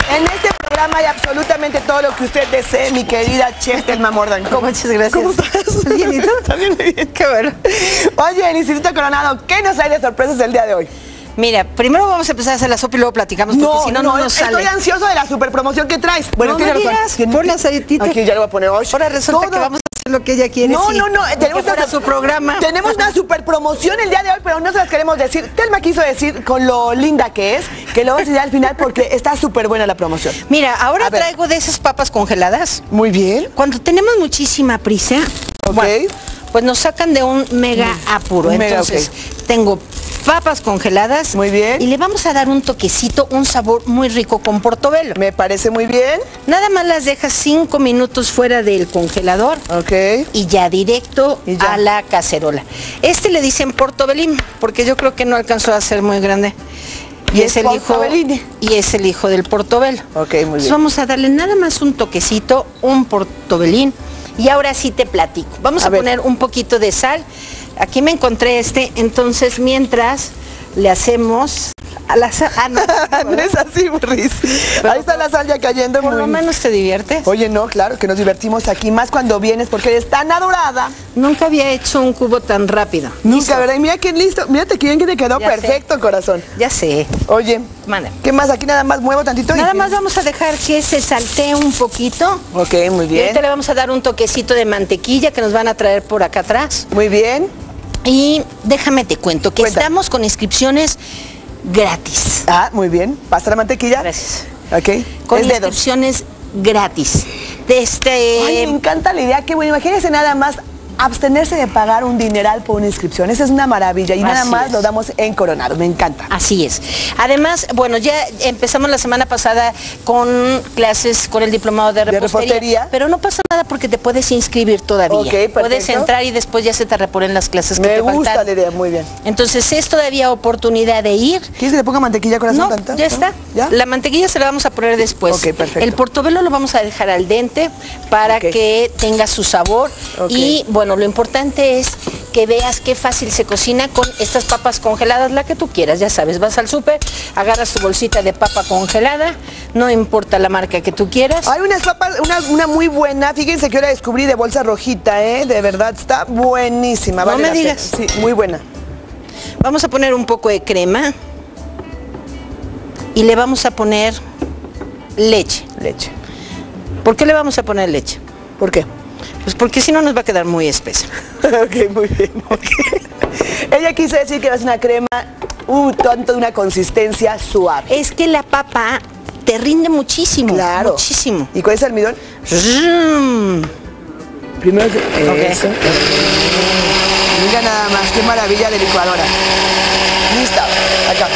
En este programa hay absolutamente todo lo que usted desee, mi querida chef Telma Morgan. Muchas gracias. ¿Cómo estás? Bien, ¿y tú? También muy bien. Qué bueno. Oye, el Instituto Coronado, ¿qué nos hay de sorpresas el día de hoy? Mira, primero vamos a empezar a hacer la sopa y luego platicamos, porque si no, no nos sale. Estoy ansioso de la super promoción que traes. Bueno, no tienes me razón. digas, pon la aceitita. Aquí ya le voy a poner hoy. Ahora resulta que vamos a hacer lo que ella quiere. No, sí, no, no. Tenemos para su programa. Tenemos una super promoción el día de hoy, pero no se las queremos decir. Telma quiso decir con lo linda que es, que lo vamos a decir al final porque está súper buena la promoción. Mira, ahora traigo de esas papas congeladas. Muy bien. Cuando tenemos muchísima prisa, bueno, pues nos sacan de un mega apuro. Entonces, tengo papas congeladas. Muy bien. Y le vamos a dar un toquecito, un sabor muy rico con portobelo. Me parece muy bien. Nada más las dejas 5 minutos fuera del congelador. Ok. Y ya directo a la cacerola. Este le dicen portobelín, porque yo creo que no alcanzó a ser muy grande. Y es el hijo del portobelo. Ok, muy bien. Entonces vamos a darle nada más un toquecito, un portobelín. Y ahora sí te platico. Vamos a poner un poquito de sal. Aquí me encontré entonces mientras le hacemos a la sal. No es así, Morris. Ahí está la sal ya cayendo. Por lo menos te diviertes. Oye, no, claro que nos divertimos aquí, más cuando vienes porque eres tan adorada. Nunca había hecho un cubo tan rápido. Nunca, ¿verdad? Y mira qué listo. Mírate qué bien que te quedó perfecto, corazón. Ya sé. Oye, ¿qué más? Aquí nada más muevo tantito. Nada más vamos a dejar que se saltee un poquito. Ok, muy bien. Y ahorita le vamos a dar un toquecito de mantequilla que nos van a traer por acá atrás. Muy bien. Y déjame te cuento que estamos con inscripciones gratis. Ah, muy bien. ¿Pasa la mantequilla? Gracias. Ok. Con inscripciones gratis. Ay, me encanta la idea. Qué bueno. Imagínense nada más abstenerse de pagar un dineral por una inscripción. Esa es una maravilla y nada más lo damos en Coronado. Me encanta. Así es. Además, bueno, ya empezamos la semana pasada con clases con el diplomado de repostería. Pero no pasa nada porque te puedes inscribir todavía. Ok, perfecto. Puedes entrar y después ya se te reponen las clases que te faltan. Me gusta la idea, muy bien. Entonces es todavía oportunidad de ir. ¿Quieres que le ponga mantequilla, corazón? No, ya está. ¿Ya? La mantequilla se la vamos a poner después. Ok, perfecto. El portobelo lo vamos a dejar al dente para que tenga su sabor. Y bueno, lo importante es que veas qué fácil se cocina con estas papas congeladas, la que tú quieras, ya sabes, vas al súper, agarras tu bolsita de papa congelada, no importa la marca que tú quieras. Hay unas papas, una muy buena, fíjense que ahora descubrí de bolsa rojita, de verdad, está buenísima. No me digas. Sí, muy buena. Vamos a poner un poco de crema y le vamos a poner leche. Leche. ¿Por qué le vamos a poner leche? ¿Por qué? Pues porque si no nos va a quedar muy espesa. Ok, muy bien. Ella quiso decir que es una crema, tanto de una consistencia suave. Es que la papa te rinde muchísimo. Claro. Muchísimo. ¿Y con ese almidón? Primero eso. Mira nada más, qué maravilla de licuadora. Lista, acá.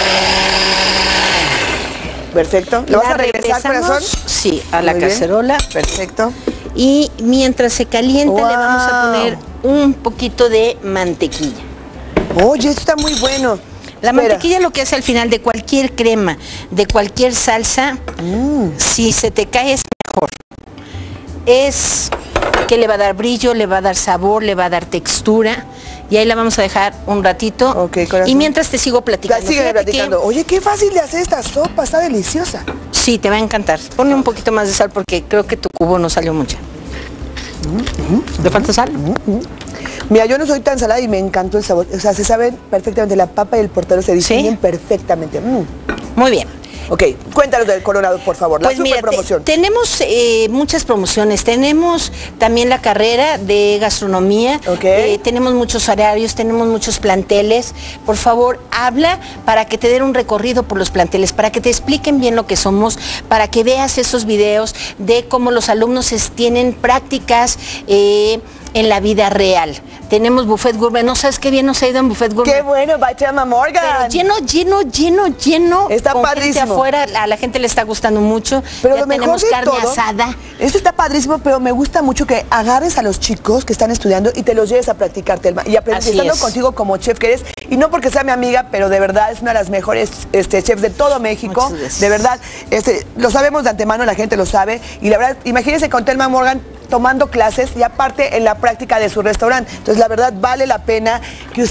Perfecto. ¿Lo vas a regresar, corazón? Sí, a la cacerola. Perfecto. Y mientras se calienta le vamos a poner un poquito de mantequilla. Oye, esto está muy bueno. La mantequilla lo que hace al final de cualquier crema, de cualquier salsa, si se te cae es mejor. Es que le va a dar brillo, le va a dar sabor, le va a dar textura. Y ahí la vamos a dejar un ratito. Y mientras te sigo platicando. Sigue platicando. Oye, qué fácil de hacer esta sopa, está deliciosa. Sí, te va a encantar. Ponle un poquito más de sal porque creo que tu cubo no salió mucho. ¿Te falta sal? Mira, yo no soy tan salada y me encantó el sabor. O sea, se saben perfectamente, la papa y el portobelo se distinguen perfectamente. Muy bien. Ok, cuéntanos del Coronado, por favor, la super promoción. Tenemos muchas promociones, tenemos también la carrera de gastronomía, tenemos muchos horarios, tenemos muchos planteles. Por favor, habla para que te den un recorrido por los planteles, para que te expliquen bien lo que somos, para que veas esos videos de cómo los alumnos tienen prácticas en la vida real. Tenemos buffet gourmet, no sabes qué bien nos ha ido en buffet gourmet. Qué bueno, by Telma Morgan. Pero lleno. Está padrísimo. Afuera, a la gente le está gustando mucho. Pero ya lo mejor tenemos de carne todo, asada. Esto está padrísimo, pero me gusta mucho que agarres a los chicos que están estudiando y te los lleves a practicar, Telma. Y aprendiendo contigo como chef que eres. Y no porque sea mi amiga, pero de verdad es una de las mejores chefs de todo México. De verdad, lo sabemos de antemano, la gente lo sabe. Y la verdad, imagínense con Telma Morgan tomando clases y aparte en la práctica de su restaurante. Entonces, la verdad, vale la pena que usted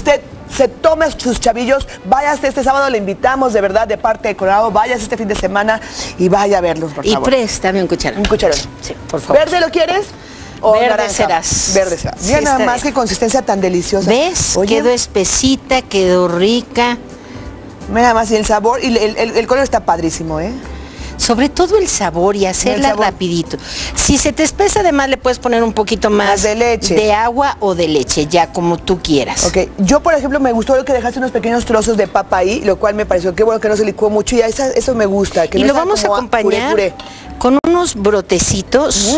se tome sus chavillos, váyase este sábado, le invitamos de verdad de parte de Colorado, váyase este fin de semana y vaya a verlos, por favor. Y préstame un cucharón. Un cucharón. Sí, por favor. ¿Verde lo quieres? ¿O verde naranja? serás. Verde será. Sí, Mira nada más, qué consistencia tan deliciosa. ¿Ves? Oye, quedó espesita, quedó rica. Mira nada más, y el sabor, y el color está padrísimo, ¿eh? Sobre todo el sabor y hacerla rapidito. Si se te espesa, además le puedes poner un poquito más de leche, de agua o de leche, ya como tú quieras. Ok, yo por ejemplo me gustó lo que dejaste unos pequeños trozos de papa ahí, lo cual me pareció que bueno que no se licuó mucho y eso me gusta. Que y no lo vamos a acompañar con unos brotecitos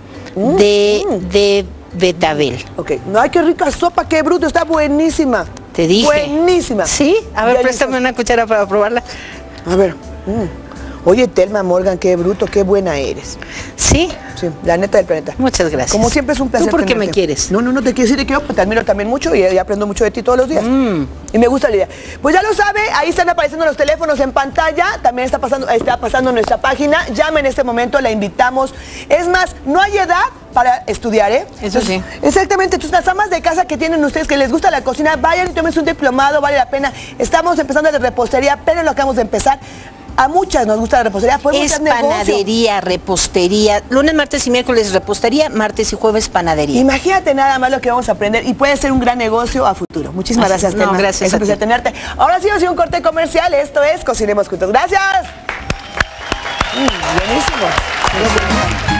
de betabel. Ok, ay, qué rica sopa, qué bruto, está buenísima. Te dije. Buenísima. ¿Sí? A ver, préstame una cuchara para probarla. A ver. Oye, Telma Morgan, qué bruto, qué buena eres. ¿Sí? Sí, la neta del planeta. Muchas gracias. Como siempre es un placer. ¿Tú por qué me quieres? No te quiero decir que yo te admiro también mucho y aprendo mucho de ti todos los días. Y me gusta la idea. Pues ya lo sabe, ahí están apareciendo los teléfonos en pantalla, también está pasando nuestra página. Llame en este momento, la invitamos. Es más, no hay edad para estudiar, ¿eh? Eso sí. Exactamente. Entonces, las amas de casa que tienen ustedes que les gusta la cocina, vayan y tomen un diplomado, vale la pena. Estamos empezando de repostería, pero lo acabamos de empezar. A muchas nos gusta la repostería. Es panadería, repostería. Lunes, martes y miércoles repostería, martes y jueves panadería. Imagínate nada más lo que vamos a aprender y puede ser un gran negocio a futuro. Muchísimas gracias, Telma. Gracias. Es un placer tenerte. Ahora sí, va a ser un corte comercial. Esto es Cocinemos Juntos. Gracias. Buenísimo.